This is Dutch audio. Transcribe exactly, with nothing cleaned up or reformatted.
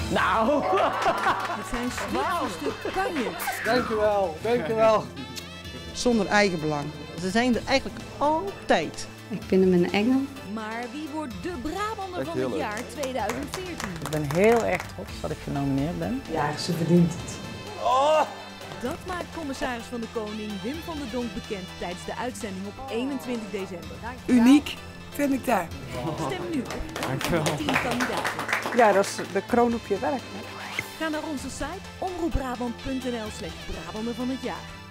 Nou! Het zijn slipste kanjes. Dank u wel, dank u wel. Zonder eigenbelang. Ze zijn er eigenlijk altijd. Ik vind hem een engel. Maar wie wordt de Brabander van het jaar tweeduizend veertien? Ik ben heel erg trots dat ik genomineerd ben. Ja, ze verdient het. Oh. Dat maakt commissaris van de Koning Wim van der Donk bekend tijdens de uitzending op eenentwintig december. Uniek vind ik daar. Stem nu op tien kandidaten. Ja, dat is de kroon op je werk. Hè? Ga naar onze site omroep brabant punt n l slash Brabander van het jaar.